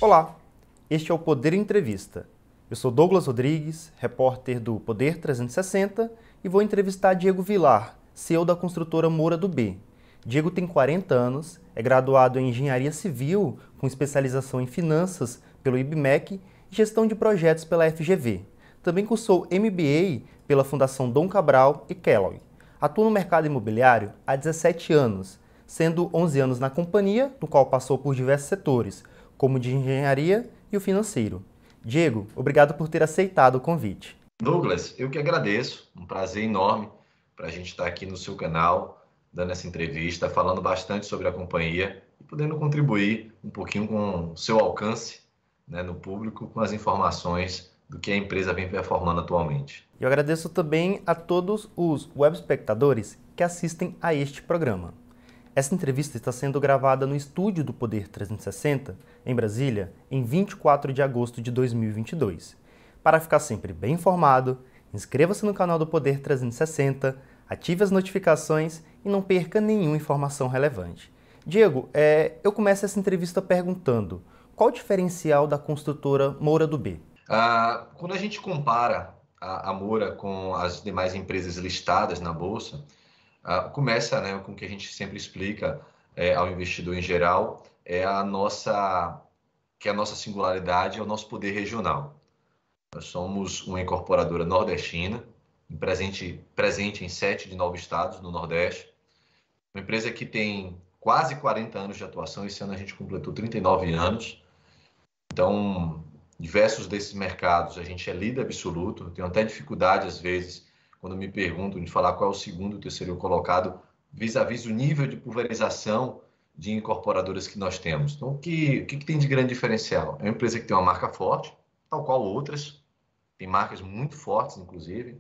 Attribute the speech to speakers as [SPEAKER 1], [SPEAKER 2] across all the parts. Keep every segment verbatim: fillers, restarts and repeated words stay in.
[SPEAKER 1] Olá, este é o Poder Entrevista. Eu sou Douglas Rodrigues, repórter do Poder trezentos e sessenta e vou entrevistar Diego Vilar, C E O da construtora Moura do B. Diego tem quarenta anos, é graduado em Engenharia Civil com especialização em Finanças pelo I B M E C e Gestão de Projetos pela F G V. Também cursou M B A pela Fundação Dom Cabral e Kellogg. Atua no mercado imobiliário há dezessete anos, sendo onze anos na companhia, no qual passou por diversos setores, como o de engenharia e o financeiro. Diego, obrigado por ter aceitado o convite.
[SPEAKER 2] Douglas, eu que agradeço, um prazer enorme para a gente estar aqui no seu canal, dando essa entrevista, falando bastante sobre a companhia e podendo contribuir um pouquinho com o seu alcance, né, no público, com as informações do que a empresa vem performando atualmente.
[SPEAKER 1] Eu agradeço também a todos os web espectadores que assistem a este programa. Essa entrevista está sendo gravada no estúdio do Poder trezentos e sessenta, em Brasília, em vinte e quatro de agosto de dois mil e vinte e dois. Para ficar sempre bem informado, inscreva-se no canal do Poder trezentos e sessenta, ative as notificações e não perca nenhuma informação relevante. Diego, é, eu começo essa entrevista perguntando, qual o diferencial da construtora Moura do B?
[SPEAKER 2] Ah, quando a gente compara a, a Moura com as demais empresas listadas na Bolsa, Uh, começa, né, com o que a gente sempre explica é, ao investidor em geral, é a nossa, que é a nossa singularidade, é o nosso poder regional. Nós somos uma incorporadora nordestina, presente, presente em sete de nove estados no Nordeste, uma empresa que tem quase quarenta anos de atuação, esse ano a gente completou trinta e nove anos, então diversos desses mercados a gente é líder absoluto, tenho até dificuldade às vezes quando me perguntam de falar qual é o segundo ou terceiro colocado, vis-à-vis o nível de pulverização de incorporadoras que nós temos. Então, o que, o que tem de grande diferencial? É uma empresa que tem uma marca forte, tal qual outras, tem marcas muito fortes, inclusive,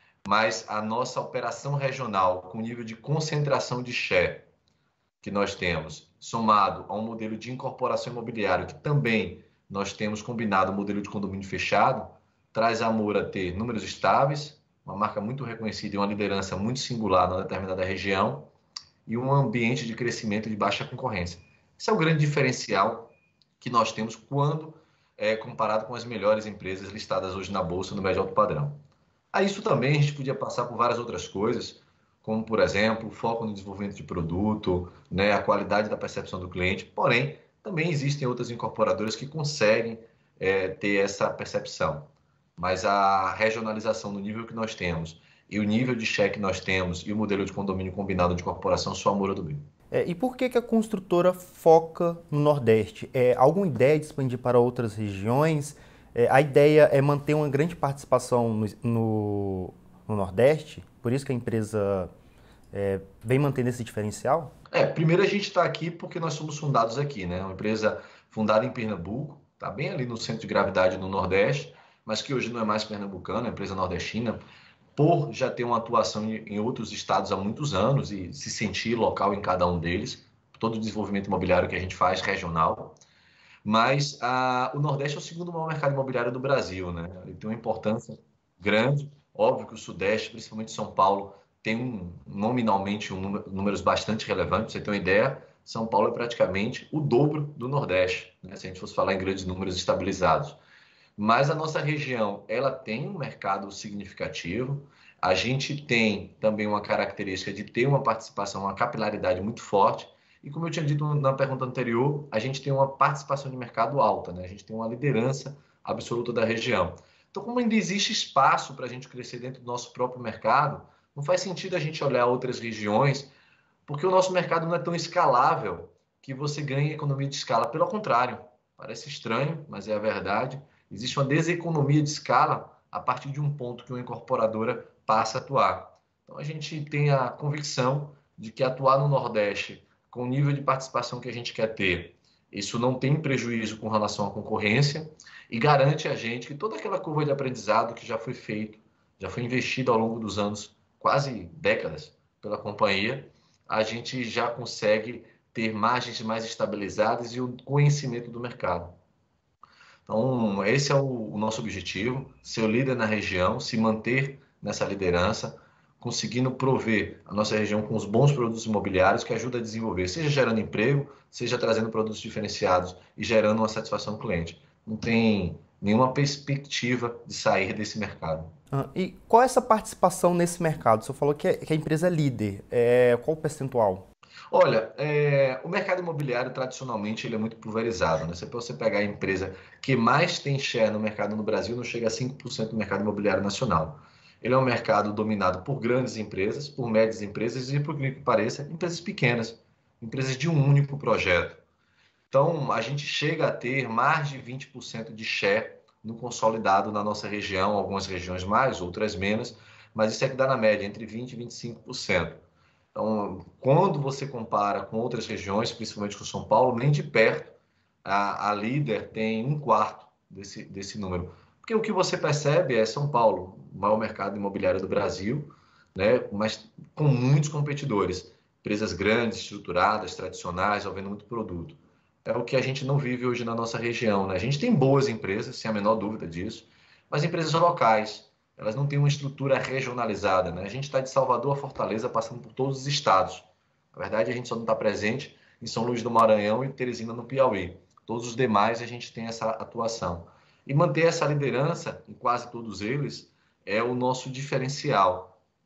[SPEAKER 2] mas a nossa operação regional, com o nível de concentração de share que nós temos, somado a um modelo de incorporação imobiliária, que também nós temos combinado o modelo de condomínio fechado, traz a Moura a ter números estáveis, uma marca muito reconhecida e uma liderança muito singular na determinada região e um ambiente de crescimento de baixa concorrência. Esse é o grande diferencial que nós temos quando é comparado com as melhores empresas listadas hoje na Bolsa no médio alto padrão. A isso também a gente podia passar por várias outras coisas, como, por exemplo, o foco no desenvolvimento de produto, né, a qualidade da percepção do cliente, porém, também existem outras incorporadoras que conseguem é, ter essa percepção. Mas a regionalização no nível que nós temos e o nível de cheque que nós temos e o modelo de condomínio combinado de corporação só a Moura do B.
[SPEAKER 1] É, e por que, que a construtora foca no Nordeste? É, alguma ideia de expandir para outras regiões? É, a ideia é manter uma grande participação no, no, no Nordeste? Por isso que a empresa é, vem mantendo esse diferencial?
[SPEAKER 2] É, primeiro a gente está aqui porque nós somos fundados aqui, né? Uma empresa fundada em Pernambuco, está bem ali no centro de gravidade no Nordeste, mas que hoje não é mais pernambucana, é uma empresa nordestina, por já ter uma atuação em outros estados há muitos anos e se sentir local em cada um deles, todo o desenvolvimento imobiliário que a gente faz regional. Mas ah, o Nordeste é o segundo maior mercado imobiliário do Brasil, né? Ele tem uma importância grande. Óbvio que o Sudeste, principalmente São Paulo, tem um, nominalmente um número, números bastante relevantes. Pra você ter uma ideia, São Paulo é praticamente o dobro do Nordeste, né? Se a gente fosse falar em grandes números estabilizados. Mas a nossa região, ela tem um mercado significativo. A gente tem também uma característica de ter uma participação, uma capilaridade muito forte. E como eu tinha dito na pergunta anterior, a gente tem uma participação de mercado alta, né? A gente tem uma liderança absoluta da região. Então, como ainda existe espaço para a gente crescer dentro do nosso próprio mercado, não faz sentido a gente olhar outras regiões, porque o nosso mercado não é tão escalável que você ganhe economia de escala. Pelo contrário, parece estranho, mas é a verdade. Existe uma deseconomia de escala a partir de um ponto que uma incorporadora passa a atuar. Então, a gente tem a convicção de que atuar no Nordeste com o nível de participação que a gente quer ter, isso não tem prejuízo com relação à concorrência e garante a gente que toda aquela curva de aprendizado que já foi feito, já foi investido ao longo dos anos, quase décadas, pela companhia, a gente já consegue ter margens mais estabilizadas e o conhecimento do mercado. Então, esse é o, o nosso objetivo, ser o líder na região, se manter nessa liderança, conseguindo prover a nossa região com os bons produtos imobiliários que ajudam a desenvolver, seja gerando emprego, seja trazendo produtos diferenciados e gerando uma satisfação cliente. Não tem nenhuma perspectiva de sair desse mercado.
[SPEAKER 1] Ah, e qual é essa participação nesse mercado? Você falou que, é, que a empresa é líder. É, qual o percentual?
[SPEAKER 2] Olha, é, o mercado imobiliário tradicionalmente ele é muito pulverizado, né? Se você pegar a empresa que mais tem share no mercado no Brasil, não chega a cinco por cento do mercado imobiliário nacional. Ele é um mercado dominado por grandes empresas, por médias empresas e, por que pareça, empresas pequenas, empresas de um único projeto. Então, a gente chega a ter mais de vinte por cento de share no consolidado na nossa região, algumas regiões mais, outras menos, mas isso é que dá na média entre vinte por cento e vinte e cinco por cento. Então, quando você compara com outras regiões, principalmente com São Paulo, nem de perto a, a líder tem um quarto desse, desse número. Porque o que você percebe é São Paulo, o maior mercado imobiliário do Brasil, né, mas com muitos competidores, empresas grandes, estruturadas, tradicionais, vendendo muito produto. É o que a gente não vive hoje na nossa região. Né? A gente tem boas empresas, sem a menor dúvida disso, mas empresas locais, elas não têm uma estrutura regionalizada. Né? A gente está de Salvador a Fortaleza, passando por todos os estados. Na verdade, a gente só não está presente em São Luís do Maranhão e Teresina, no Piauí. Todos os demais, a gente tem essa atuação. E manter essa liderança em quase todos eles é o nosso diferencial.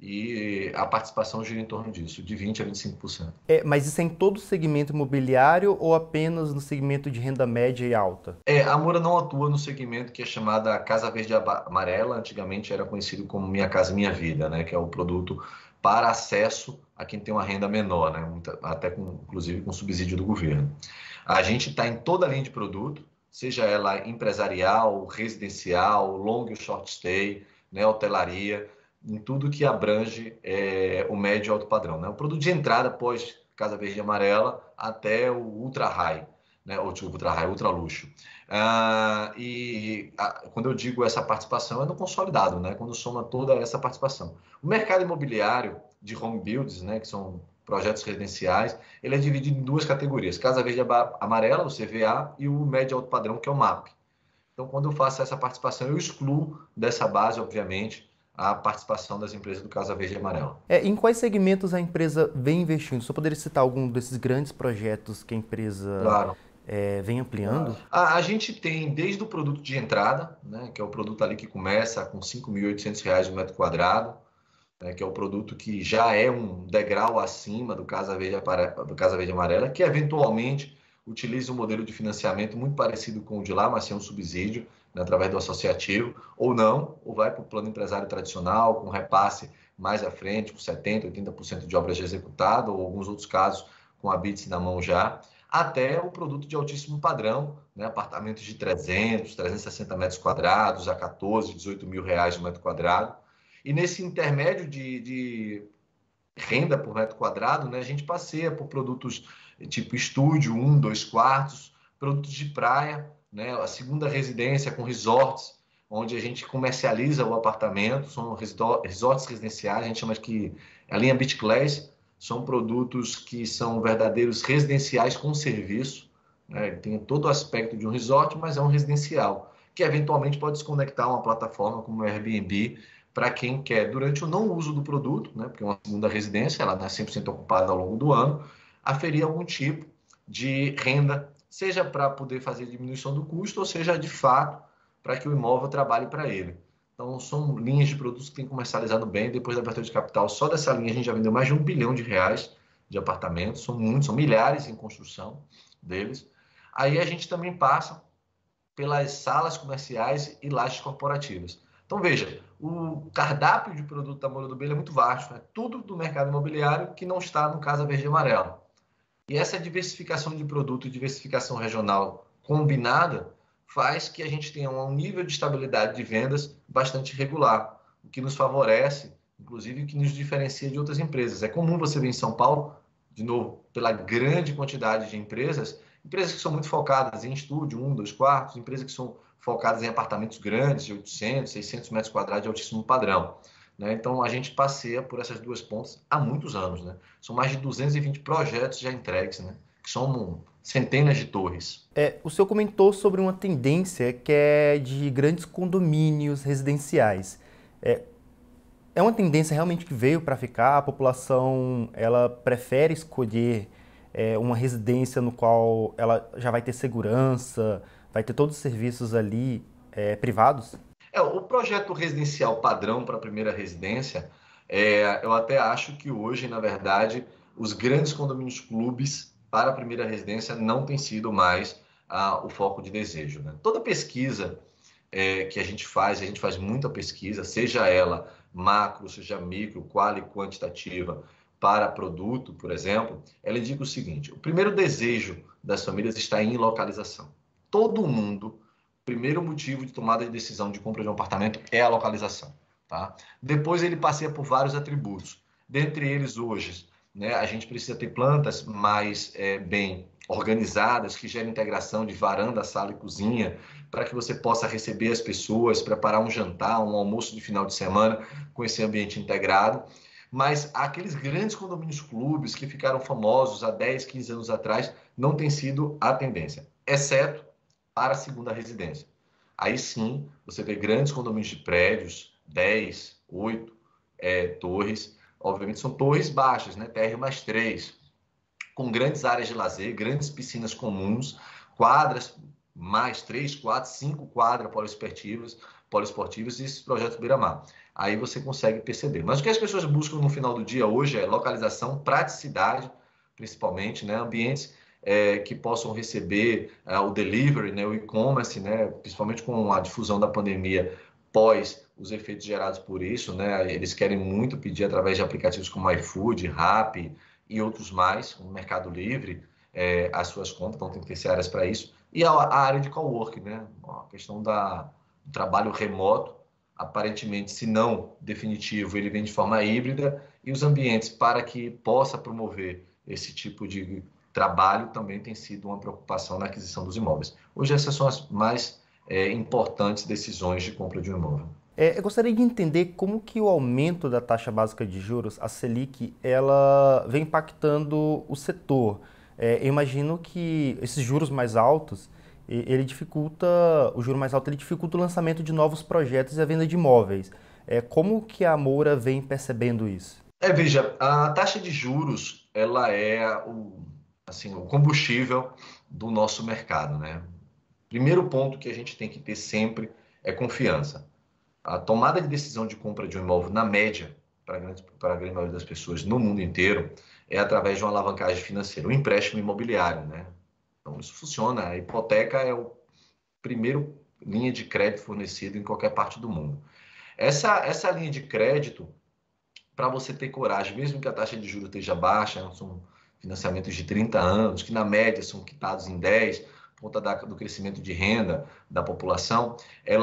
[SPEAKER 2] E a participação gira em torno disso, de vinte por cento a vinte e cinco por cento.
[SPEAKER 1] É, mas isso é em todo o segmento imobiliário ou apenas no segmento de renda média e alta?
[SPEAKER 2] É, a Moura não atua no segmento que é chamada Casa Verde Amarela, antigamente era conhecido como Minha Casa Minha Vida, né, que é o produto para acesso a quem tem uma renda menor, né, até com, inclusive com subsídio do governo. A gente está em toda a linha de produto, seja ela empresarial, residencial, long e short stay, né, hotelaria, em tudo que abrange é, o médio e alto padrão. Né? O produto de entrada pós Casa Verde e Amarela até o ultra high, né? Ou tipo, ultra high, ultra luxo. Ah, e a, quando eu digo essa participação é no consolidado, né? Quando soma toda essa participação. O mercado imobiliário de home builds, né? Que são projetos residenciais, ele é dividido em duas categorias: Casa Verde e Amarela, o C V A, e o médio e alto padrão, que é o M A P. Então, quando eu faço essa participação, eu excluo dessa base, obviamente, a participação das empresas do Casa Verde e Amarela.
[SPEAKER 1] É, em quais segmentos a empresa vem investindo? Só poderia citar algum desses grandes projetos que a empresa
[SPEAKER 2] Claro.
[SPEAKER 1] é, vem ampliando?
[SPEAKER 2] A, a gente tem desde o produto de entrada, né, que é o produto ali que começa com cinco mil e oitocentos reais o metro quadrado, né, que é o produto que já é um degrau acima do Casa Verde, do Casa Verde Amarela, que eventualmente utiliza um modelo de financiamento muito parecido com o de lá, mas sem um subsídio, né, através do associativo, ou não, ou vai para o plano empresário tradicional, com repasse mais à frente, com setenta por cento, oitenta por cento de obras já executadas, ou alguns outros casos com a B I T S na mão já, até o produto de altíssimo padrão, né, apartamentos de trezentos, trezentos e sessenta metros quadrados, a quatorze, dezoito mil reais o metro quadrado. E nesse intermédio de, de renda por metro quadrado, né, a gente passeia por produtos tipo estúdio, um, dois quartos, produtos de praia, né, a segunda residência com resorts, onde a gente comercializa o apartamento, são resorts residenciais, a gente chama que a linha Beach Class, são produtos que são verdadeiros residenciais com serviço, né, tem todo o aspecto de um resort, mas é um residencial, que eventualmente pode se conectar a uma plataforma como o Airbnb, para quem quer, durante o não uso do produto, né, porque é uma segunda residência, ela não é cem por cento ocupada ao longo do ano, aferir algum tipo de renda, seja para poder fazer diminuição do custo, ou seja, de fato, para que o imóvel trabalhe para ele. Então, são linhas de produtos que têm comercializado bem. Depois da abertura de capital, só dessa linha a gente já vendeu mais de um bilhão de reais de apartamentos. São muitos, são milhares em construção deles. Aí a gente também passa pelas salas comerciais e lajes corporativas. Então, veja, o cardápio de produto da Moura do Belo é muito vasto. É tudo do mercado imobiliário que não está no Casa Verde e Amarela. E essa diversificação de produto e diversificação regional combinada faz que a gente tenha um nível de estabilidade de vendas bastante regular, o que nos favorece, inclusive, o que nos diferencia de outras empresas. É comum você ver em São Paulo, de novo, pela grande quantidade de empresas, empresas que são muito focadas em estúdio, um, dois quartos, empresas que são focadas em apartamentos grandes, de oitocentos, seiscentos metros quadrados de altíssimo padrão. Né? Então, a gente passeia por essas duas pontas há muitos anos. Né? São mais de duzentos e vinte projetos já entregues, né? Que são centenas de torres.
[SPEAKER 1] É, o senhor comentou sobre uma tendência que é de grandes condomínios residenciais. É, É uma tendência realmente que veio para ficar. A população ela prefere escolher é, uma residência no qual ela já vai ter segurança, vai ter todos os serviços ali é, privados.
[SPEAKER 2] É, o projeto residencial padrão para a primeira residência, é, eu até acho que hoje, na verdade, os grandes condomínios clubes para a primeira residência não tem sido mais ah, o foco de desejo, né? Toda pesquisa é, que a gente faz, a gente faz muita pesquisa, seja ela macro, seja micro, qual e quantitativa, para produto, por exemplo, ela indica o seguinte: o primeiro desejo das famílias está em localização. Todo mundo, o primeiro motivo de tomada de decisão de compra de um apartamento é a localização. Tá? Depois ele passeia por vários atributos. Dentre eles, hoje, né, a gente precisa ter plantas mais é, bem organizadas, que gerem integração de varanda, sala e cozinha, para que você possa receber as pessoas, preparar um jantar, um almoço de final de semana com esse ambiente integrado. Mas aqueles grandes condomínios clubes que ficaram famosos há dez, quinze anos atrás, não tem sido a tendência, exceto para a segunda residência. Aí sim, você vê grandes condomínios de prédios, dez, oito é, torres, obviamente são torres baixas, né? T R mais três, com grandes áreas de lazer, grandes piscinas comuns, quadras, mais três, quatro, cinco quadras poliesportivas, poliesportivas e esses projetos beira-mar. Aí você consegue perceber. Mas o que as pessoas buscam no final do dia hoje é localização, praticidade, principalmente, né? Ambientes é, que possam receber é, o delivery, né? O e-commerce, né? Principalmente com a difusão da pandemia pós os efeitos gerados por isso, né? Eles querem muito pedir através de aplicativos como iFood, Rappi e outros mais, o Mercado Livre, é, as suas contas, então tem que ter C áreas para isso. E a, a área de coworking, né? A questão da, do trabalho remoto, aparentemente, se não definitivo, ele vem de forma híbrida, e os ambientes para que possa promover esse tipo de trabalho também tem sido uma preocupação na aquisição dos imóveis. Hoje essas são as mais é, importantes decisões de compra de um imóvel.
[SPEAKER 1] É, eu gostaria de entender como que o aumento da taxa básica de juros, a Selic, ela vem impactando o setor. É, eu imagino que esses juros mais altos, ele dificulta, o juro mais alto ele dificulta o lançamento de novos projetos e a venda de imóveis. É, como que a Moura vem percebendo isso?
[SPEAKER 2] É, veja, a taxa de juros, ela é o, assim, o combustível do nosso mercado, né? Primeiro ponto que a gente tem que ter sempre é confiança. A tomada de decisão de compra de um imóvel, na média, para a grande, para a grande maioria das pessoas no mundo inteiro, é através de uma alavancagem financeira, um empréstimo imobiliário, né? Então, isso funciona. A hipoteca é o primeiro linha de crédito fornecido em qualquer parte do mundo. Essa, essa linha de crédito, para você ter coragem, mesmo que a taxa de juros esteja baixa, são financiamentos de trinta anos, que na média são quitados em dez, por conta da, do crescimento de renda da população,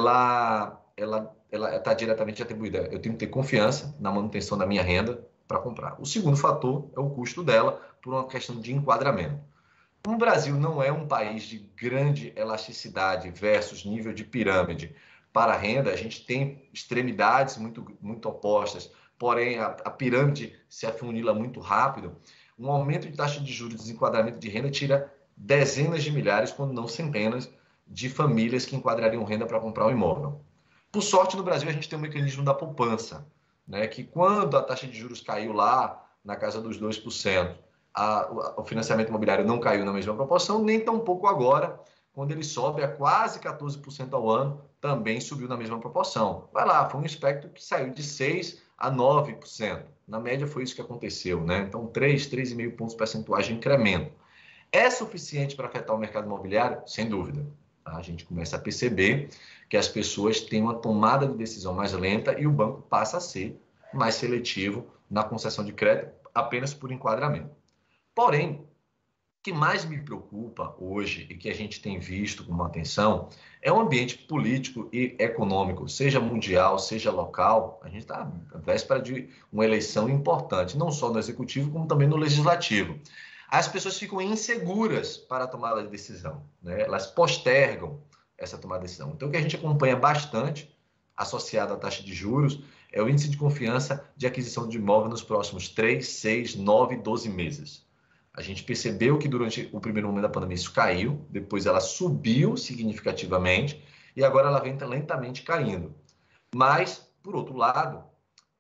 [SPEAKER 2] ela ela ela está diretamente atribuída. Eu tenho que ter confiança na manutenção da minha renda para comprar. O segundo fator é o custo dela, por uma questão de enquadramento. Como o Brasil não é um país de grande elasticidade versus nível de pirâmide para a renda, a gente tem extremidades muito, muito opostas, porém a, a pirâmide se afunila muito rápido. Um aumento de taxa de juros e desenquadramento de renda tira dezenas de milhares, quando não centenas, de famílias que enquadrariam renda para comprar um imóvel. Por sorte, no Brasil, a gente tem um mecanismo da poupança, né, que quando a taxa de juros caiu lá na casa dos dois por cento, a, o financiamento imobiliário não caiu na mesma proporção, nem tampouco agora, quando ele sobe a quase quatorze por cento ao ano, também subiu na mesma proporção. Vai lá, foi um espectro que saiu de seis por cento a nove por cento. Na média foi isso que aconteceu, né? Então, três, três vírgula cinco pontos percentuais de incremento. É suficiente para afetar o mercado imobiliário? Sem dúvida. A gente começa a perceber que as pessoas têm uma tomada de decisão mais lenta e o banco passa a ser mais seletivo na concessão de crédito apenas por enquadramento. Porém, o que mais me preocupa hoje e que a gente tem visto com atenção é o ambiente político e econômico, seja mundial, seja local. A gente está à véspera de uma eleição importante, não só no executivo, como também no legislativo. As pessoas ficam inseguras para a tomada de decisão, né? Elas postergam essa tomada de decisão. Então, o que a gente acompanha bastante, associado à taxa de juros, é o índice de confiança de aquisição de imóvel nos próximos três, seis, nove, doze meses. A gente percebeu que durante o primeiro momento da pandemia isso caiu, depois ela subiu significativamente e agora ela vem lentamente caindo. Mas, por outro lado,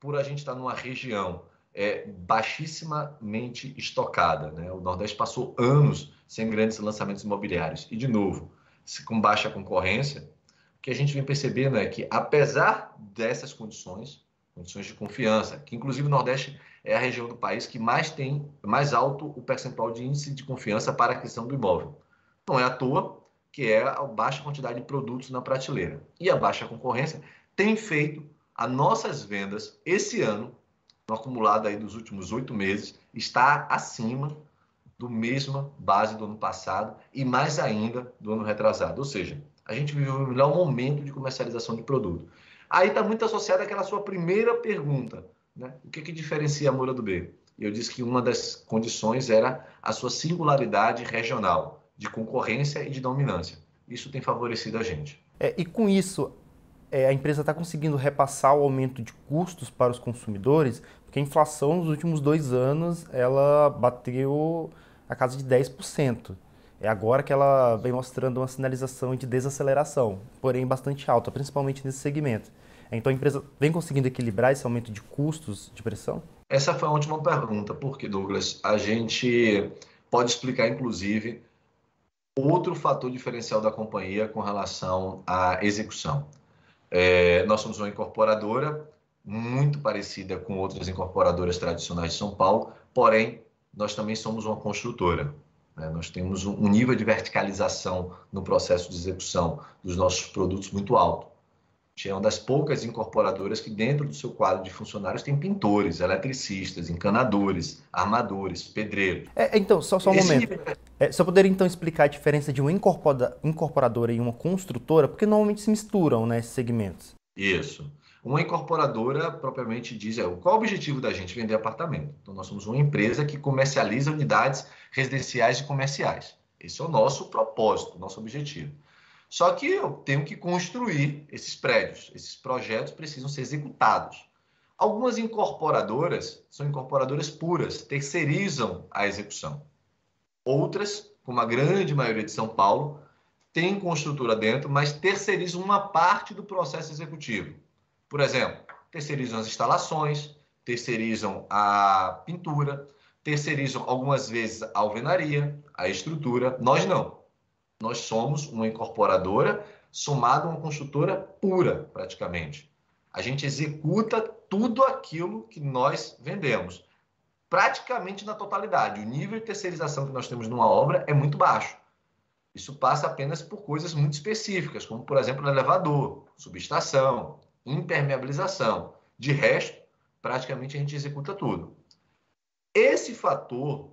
[SPEAKER 2] por a gente estar numa região é, baixissimamente estocada, né? O Nordeste passou anos sem grandes lançamentos imobiliários. E, de novo, com baixa concorrência, o que a gente vem percebendo é que, apesar dessas condições, condições de confiança, que inclusive o Nordeste é a região do país que mais tem, mais alto o percentual de índice de confiança para a aquisição do imóvel. Não é à toa que é a baixa quantidade de produtos na prateleira. E a baixa concorrência tem feito as nossas vendas esse ano, no acumulado aí dos últimos oito meses, está acima do mesma base do ano passado e mais ainda do ano retrasado. Ou seja, a gente viveu o melhor momento de comercialização de produto. Aí está muito associado àquela sua primeira pergunta, né? O que, que diferencia a Moura do B? Eu disse que uma das condições era a sua singularidade regional, de concorrência e de dominância. Isso tem favorecido a gente.
[SPEAKER 1] É, e com isso, é, a empresa está conseguindo repassar o aumento de custos para os consumidores, porque a inflação nos últimos dois anos ela bateu a casa de dez por cento. É agora que ela vem mostrando uma sinalização de desaceleração, porém bastante alta, principalmente nesse segmento. Então a empresa vem conseguindo equilibrar esse aumento de custos de pressão?
[SPEAKER 2] Essa foi a última pergunta, porque, Douglas, a gente pode explicar, inclusive, outro fator diferencial da companhia com relação à execução. É, nós somos uma incorporadora muito parecida com outras incorporadoras tradicionais de São Paulo, porém, nós também somos uma construtora. Né? Nós temos um nível de verticalização no processo de execução dos nossos produtos muito alto. A gente é uma das poucas incorporadoras que dentro do seu quadro de funcionários tem pintores, eletricistas, encanadores, armadores, pedreiros.
[SPEAKER 1] É, então, só, só um
[SPEAKER 2] Esse
[SPEAKER 1] momento.
[SPEAKER 2] nível...
[SPEAKER 1] É, só poderia então explicar a diferença de uma incorpora- incorporadora e uma construtora, porque normalmente se misturam, né, esses segmentos.
[SPEAKER 2] Isso. Uma incorporadora, propriamente diz, é, qual é o objetivo da gente? Vender apartamento. Então, nós somos uma empresa que comercializa unidades residenciais e comerciais. Esse é o nosso propósito, nosso objetivo. Só que eu tenho que construir esses prédios. Esses projetos precisam ser executados. Algumas incorporadoras são incorporadoras puras, terceirizam a execução. Outras, como a grande maioria de São Paulo, têm construtora dentro, mas terceirizam uma parte do processo executivo. Por exemplo, terceirizam as instalações, terceirizam a pintura, terceirizam algumas vezes a alvenaria, a estrutura. Nós não. Nós somos uma incorporadora somada a uma construtora pura, praticamente. A gente executa tudo aquilo que nós vendemos, praticamente na totalidade. O nível de terceirização que nós temos numa obra é muito baixo. Isso passa apenas por coisas muito específicas, como, por exemplo, elevador, subestação, impermeabilização. De resto, praticamente a gente executa tudo. Esse fator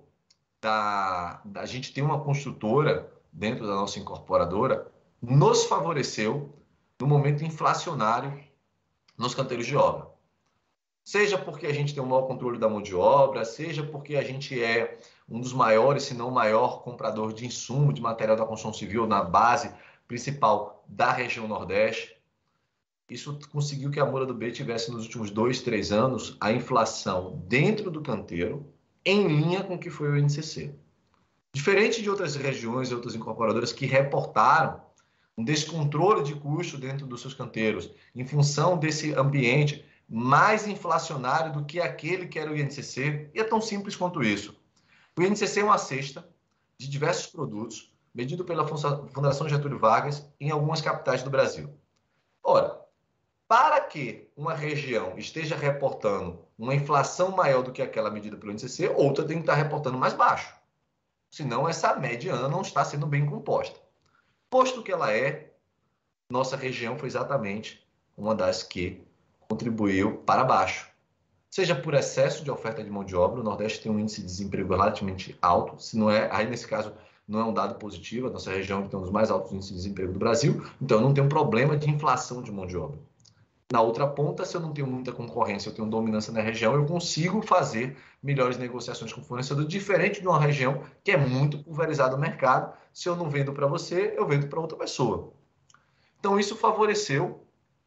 [SPEAKER 2] da, da gente ter uma construtora dentro da nossa incorporadora nos favoreceu no momento inflacionário nos canteiros de obra. Seja porque a gente tem um maior controle da mão de obra, seja porque a gente é um dos maiores, se não o maior comprador de insumo, de material da construção civil na base principal da região Nordeste. Isso conseguiu que a Moura do B tivesse nos últimos dois, três anos a inflação dentro do canteiro em linha com o que foi o I N C C. Diferente de outras regiões e outras incorporadoras que reportaram um descontrole de custo dentro dos seus canteiros em função desse ambiente mais inflacionário do que aquele que era o I N C C, e é tão simples quanto isso. O I N C C é uma cesta de diversos produtos, medido pela Fundação Getúlio Vargas em algumas capitais do Brasil. Ora, para que uma região esteja reportando uma inflação maior do que aquela medida pelo I N C C, outra tem que estar reportando mais baixo. Senão, essa mediana não está sendo bem composta. Posto que ela é, nossa região foi exatamente uma das que contribuiu para baixo. Seja por excesso de oferta de mão de obra, o Nordeste tem um índice de desemprego relativamente alto, se não é, aí nesse caso não é um dado positivo, a nossa região tem um dos mais altos índices de desemprego do Brasil, então não tem um problema de inflação de mão de obra. Na outra ponta, se eu não tenho muita concorrência, eu tenho dominância na região, eu consigo fazer melhores negociações com o fornecedor, diferente de uma região que é muito pulverizada no mercado. Se eu não vendo para você, eu vendo para outra pessoa. Então, isso favoreceu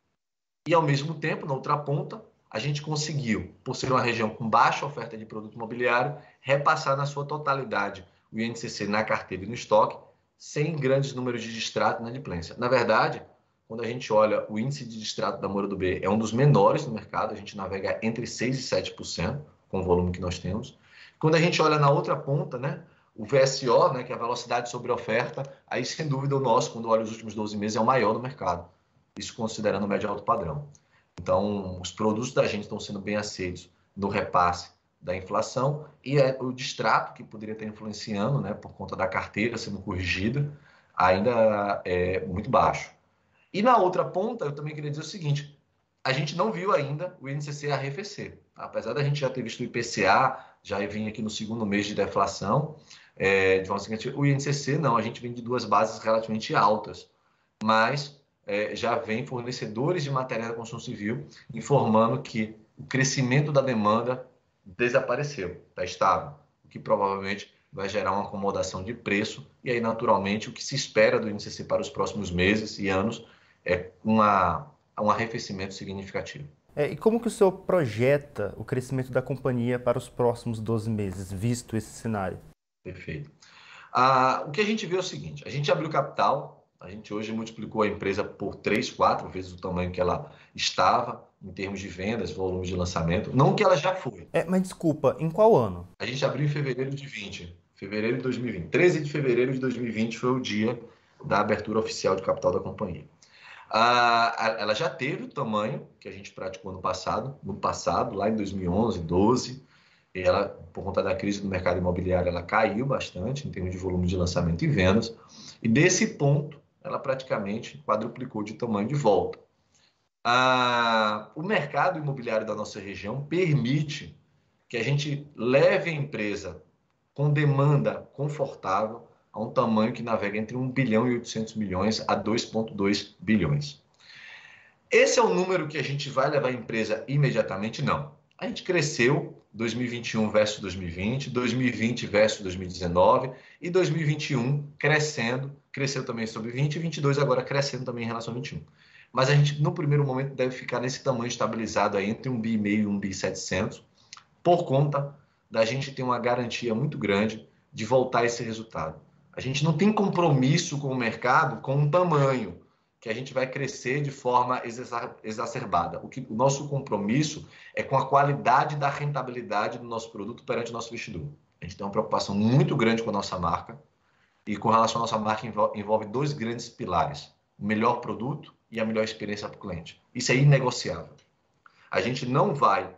[SPEAKER 2] e, ao mesmo tempo, na outra ponta, a gente conseguiu, por ser uma região com baixa oferta de produto imobiliário, repassar na sua totalidade o I N C C na carteira e no estoque, sem grandes números de distrato na inadimplência. Na verdade, quando a gente olha o índice de distrato da Moura do B, é um dos menores do mercado, a gente navega entre seis por cento e sete por cento com o volume que nós temos. Quando a gente olha na outra ponta, né, o V S O, né, que é a velocidade sobre oferta, aí sem dúvida o nosso, quando olha os últimos doze meses, é o maior do mercado, isso considerando o médio alto padrão. Então, os produtos da gente estão sendo bem aceitos no repasse da inflação e é o distrato que poderia estar influenciando, né, por conta da carteira sendo corrigida, ainda é muito baixo. E na outra ponta, eu também queria dizer o seguinte, a gente não viu ainda o I N C C arrefecer. Apesar da gente já ter visto o I P C A, já vem aqui no segundo mês de deflação, é, de forma seguinte, o I N C C não, a gente vem de duas bases relativamente altas, mas é, já vem fornecedores de matéria da construção civil informando que o crescimento da demanda desapareceu, está estável, o que provavelmente vai gerar uma acomodação de preço e aí, naturalmente, o que se espera do I N C C para os próximos meses e anos é uma, um arrefecimento significativo.
[SPEAKER 1] É, e como que o senhor projeta o crescimento da companhia para os próximos doze meses, visto esse cenário?
[SPEAKER 2] Perfeito. Ah, o que a gente vê é o seguinte, a gente abriu capital, a gente hoje multiplicou a empresa por três, quatro vezes o tamanho que ela estava, em termos de vendas, volume de lançamento, não que ela já foi.
[SPEAKER 1] É, mas desculpa, em qual ano?
[SPEAKER 2] A gente abriu em fevereiro de vinte, fevereiro de dois mil e vinte. treze de fevereiro de dois mil e vinte foi o dia da abertura oficial de capital da companhia. Ah, ela já teve o tamanho que a gente praticou no passado, no passado, lá em dois mil e onze, doze, e ela, por conta da crise do mercado imobiliário, ela caiu bastante em termos de volume de lançamento e vendas, e desse ponto, ela praticamente quadruplicou de tamanho de volta. Ah, o mercado imobiliário da nossa região permite que a gente leve a empresa com demanda confortável a um tamanho que navega entre um bilhão e oitocentos milhões a dois vírgula dois bilhões. Esse é o número que a gente vai levar a empresa imediatamente? Não. A gente cresceu dois mil e vinte e um versus dois mil e vinte, dois mil e vinte versus dois mil e dezenove e dois mil e vinte e um crescendo, cresceu também sobre vinte e vinte e dois agora crescendo também em relação a vinte e um. Mas a gente, no primeiro momento, deve ficar nesse tamanho estabilizado aí entre um bi e meio e um bi e setecentos, por conta da gente ter uma garantia muito grande de voltar a esse resultado. A gente não tem compromisso com o mercado com um tamanho que a gente vai crescer de forma exacerbada. O, que, o nosso compromisso é com a qualidade da rentabilidade do nosso produto perante o nosso investidor. A gente tem uma preocupação muito grande com a nossa marca e com relação à nossa marca envolve dois grandes pilares, o melhor produto e a melhor experiência para o cliente. Isso é inegociável. A gente não vai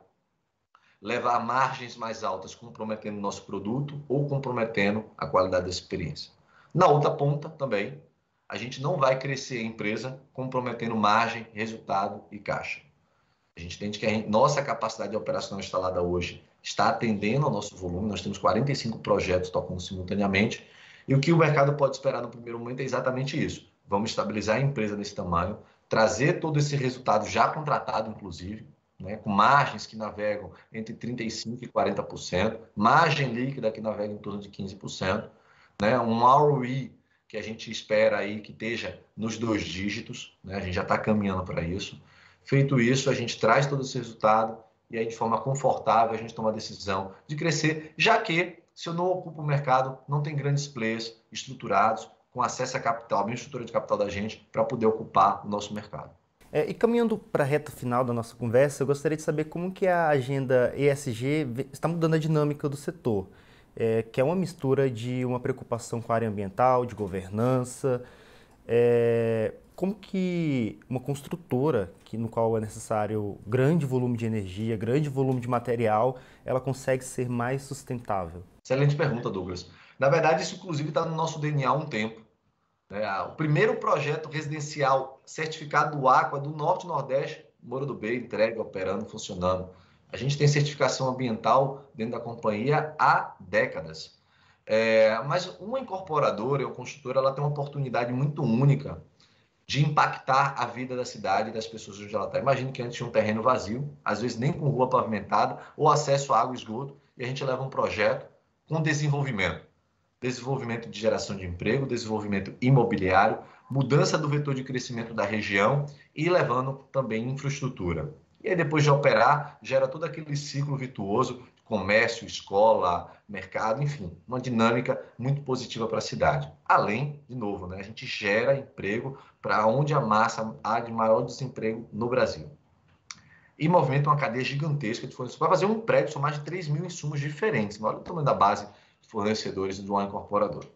[SPEAKER 2] levar margens mais altas comprometendo o nosso produto ou comprometendo a qualidade da experiência. Na outra ponta também, a gente não vai crescer a empresa comprometendo margem, resultado e caixa. A gente entende que a gente, nossa capacidade de operação instalada hoje está atendendo ao nosso volume, nós temos quarenta e cinco projetos tocando simultaneamente e o que o mercado pode esperar no primeiro momento é exatamente isso. Vamos estabilizar a empresa desse tamanho, trazer todo esse resultado já contratado, inclusive, né, com margens que navegam entre trinta e cinco por cento e quarenta por cento, margem líquida que navega em torno de quinze por cento, né, um R O I que a gente espera aí que esteja nos dois dígitos, né, a gente já está caminhando para isso. Feito isso, a gente traz todo esse resultado e aí de forma confortável a gente toma a decisão de crescer, já que se eu não ocupo o mercado, não tem grandes players estruturados com acesso a capital, a minha estrutura de capital da gente para poder ocupar o nosso mercado.
[SPEAKER 1] É, e caminhando para a reta final da nossa conversa, eu gostaria de saber como que a agenda E S G está mudando a dinâmica do setor, é, que é uma mistura de uma preocupação com a área ambiental, de governança, é, como que uma construtora, que, no qual é necessário grande volume de energia, grande volume de material, ela consegue ser mais sustentável?
[SPEAKER 2] Excelente pergunta, Douglas. Na verdade, isso inclusive está no nosso D N A há um tempo. O primeiro projeto residencial certificado do Aqua do Norte e Nordeste, Moura do B, entregue, operando, funcionando. A gente tem certificação ambiental dentro da companhia há décadas. É, mas uma incorporadora ou construtora ela tem uma oportunidade muito única de impactar a vida da cidade e das pessoas onde ela está. Imagine que antes tinha um terreno vazio, às vezes nem com rua pavimentada, ou acesso a água e esgoto, e a gente leva um projeto com desenvolvimento. Desenvolvimento de geração de emprego, desenvolvimento imobiliário, mudança do vetor de crescimento da região e levando também infraestrutura. E aí, depois de operar, gera todo aquele ciclo virtuoso, comércio, escola, mercado, enfim, uma dinâmica muito positiva para a cidade. Além, de novo, né, a gente gera emprego para onde a massa há de maior desemprego no Brasil. E movimenta uma cadeia gigantesca de fornecedores. Para fazer um prédio, são mais de três mil insumos diferentes. Olha o tamanho da base de fornecedores de uma incorporadora.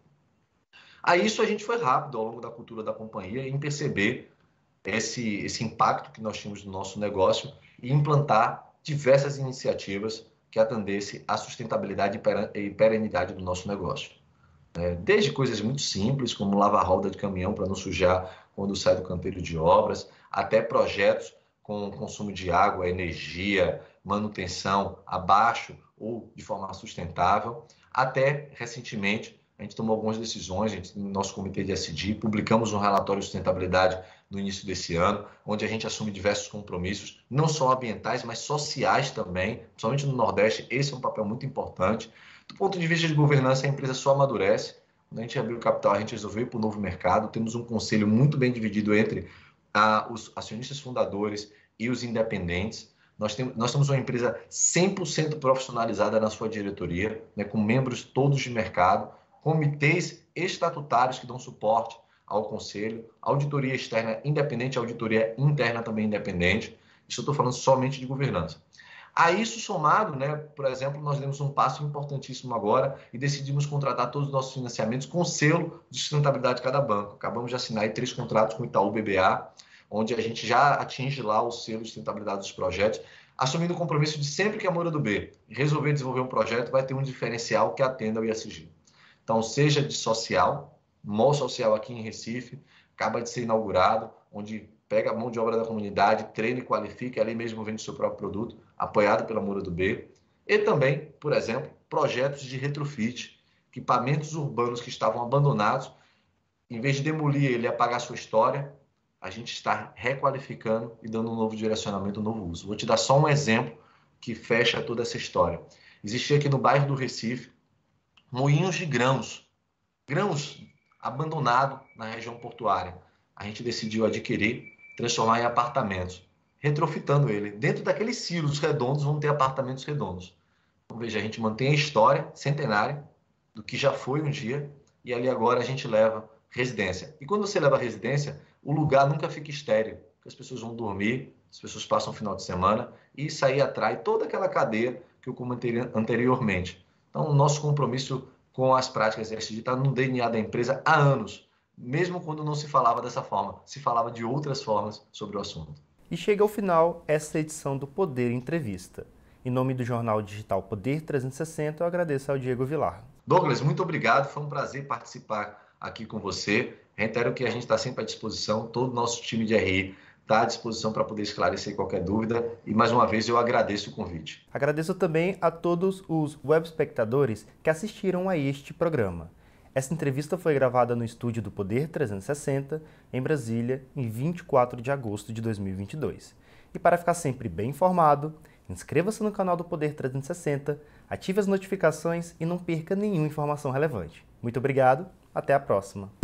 [SPEAKER 2] A isso a gente foi rápido ao longo da cultura da companhia em perceber esse, esse impacto que nós tínhamos no nosso negócio e implantar diversas iniciativas que atendessem à sustentabilidade e perenidade do nosso negócio. Desde coisas muito simples, como lavar a roda de caminhão para não sujar quando sai do canteiro de obras, até projetos com consumo de água, energia, manutenção abaixo ou de forma sustentável. Até recentemente, a gente tomou algumas decisões, a gente, no nosso comitê de S D, publicamos um relatório de sustentabilidade no início desse ano, onde a gente assume diversos compromissos, não só ambientais, mas sociais também, principalmente no Nordeste. Esse é um papel muito importante. Do ponto de vista de governança, a empresa só amadurece. Quando a gente abriu o capital, a gente resolveu ir para o novo mercado. Temos um conselho muito bem dividido entre ah, os acionistas fundadores e os independentes. Nós temos, nós somos uma empresa cem por cento profissionalizada na sua diretoria, né, com membros todos de mercado, comitês estatutários que dão suporte ao conselho, auditoria externa independente, auditoria interna também independente. Isso eu estou falando somente de governança. A isso somado, né, por exemplo, nós demos um passo importantíssimo agora e decidimos contratar todos os nossos financiamentos com selo de sustentabilidade de cada banco. Acabamos de assinar aí três contratos com o Itaú B B A, onde a gente já atinge lá o selo de sustentabilidade dos projetos, assumindo o compromisso de sempre que a Moura do B resolver desenvolver um projeto, vai ter um diferencial que atenda ao I S G. Então, seja de social, Mall Social aqui em Recife, acaba de ser inaugurado, onde pega a mão de obra da comunidade, treina e qualifica, ali mesmo vende o seu próprio produto, apoiado pela Moura do B. E também, por exemplo, projetos de retrofit, equipamentos urbanos que estavam abandonados, em vez de demolir ele e apagar sua história, a gente está requalificando e dando um novo direcionamento, um novo uso. Vou te dar só um exemplo que fecha toda essa história. Existia aqui no bairro do Recife moinhos de grãos, grãos abandonados na região portuária. A gente decidiu adquirir, transformar em apartamentos, retrofitando ele. Dentro daqueles silos redondos vão ter apartamentos redondos. Então, veja, a gente mantém a história centenária do que já foi um dia e ali agora a gente leva residência. E quando você leva residência, o lugar nunca fica estéril, porque as pessoas vão dormir, as pessoas passam o final de semana e isso aí atrai toda aquela cadeia que eu comentei anteriormente. Então, o nosso compromisso com as práticas E S G está no D N A da empresa há anos, mesmo quando não se falava dessa forma, se falava de outras formas sobre o assunto.
[SPEAKER 1] E chega ao final essa edição do Poder Entrevista. Em nome do jornal digital Poder trezentos e sessenta, eu agradeço ao Diego Vilar.
[SPEAKER 2] Douglas, muito obrigado, foi um prazer participar aqui com você. Reitero que a gente está sempre à disposição, todo o nosso time de R I está à disposição para poder esclarecer qualquer dúvida e, mais uma vez, eu agradeço o convite.
[SPEAKER 1] Agradeço também a todos os web espectadores que assistiram a este programa. Essa entrevista foi gravada no estúdio do Poder trezentos e sessenta, em Brasília, em vinte e quatro de agosto de dois mil e vinte e dois. E para ficar sempre bem informado, inscreva-se no canal do Poder trezentos e sessenta, ative as notificações e não perca nenhuma informação relevante. Muito obrigado, até a próxima!